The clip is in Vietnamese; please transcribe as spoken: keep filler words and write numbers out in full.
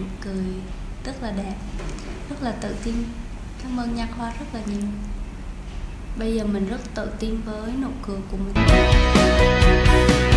nụ cười rất là đẹp, rất là tự tin. Cảm ơn Nha Khoa rất là nhiều. Bây giờ mình rất tự tin với nụ cười của mình.